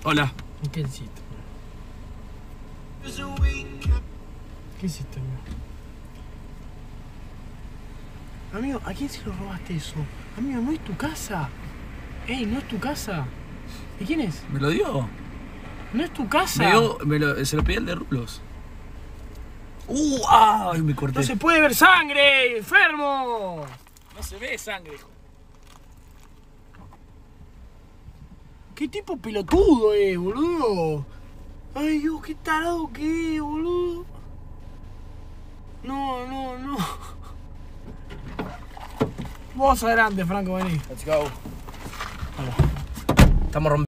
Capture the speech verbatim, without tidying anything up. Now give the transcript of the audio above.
Hola. ¿Qué hiciste? ¿Qué hiciste, amigo? Amigo, ¿a quién se lo robaste eso? Amigo, no es tu casa. Ey, no es tu casa. ¿De quién es? ¿Me lo dio? No es tu casa. Me dio, me lo, se lo pedí al de Rulos. ¡Uh! ¡Ay! Me corté. No se puede ver sangre, enfermo. No se ve sangre. ¿Qué tipo pelotudo es, boludo? Ay, Dios, qué tarado que es, boludo. No, no, no. Vos adelante, Franco, vení. Let's go. Vamos. Estamos rompiendo.